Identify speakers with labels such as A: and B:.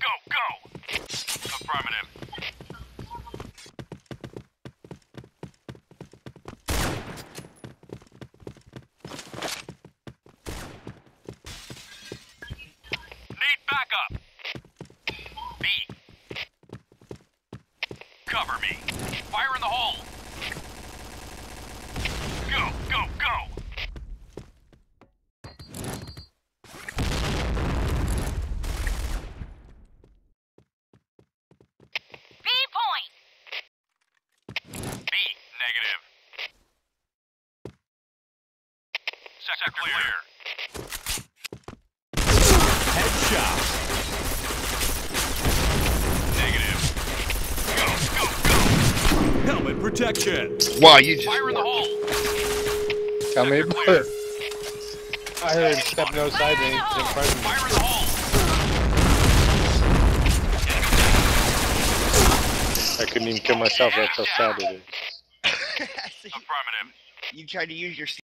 A: go! Affirmative. Need backup. B. Cover me. Fire in the hole. Go, go, go!
B: B point.
A: B, negative. Sector clear.
C: Headshot.
A: Negative. Go, go, go!
C: Helmet protection.
D: Wow, you just
A: Fire in the hole.
E: Tell me
A: Sector
E: about
A: clear.
E: it. I heard him stepping outside and he's in front of me.
A: Fire in the hole.
E: I couldn't even kill myself, that's how sad it is.
A: Affirmative.
D: you tried to use your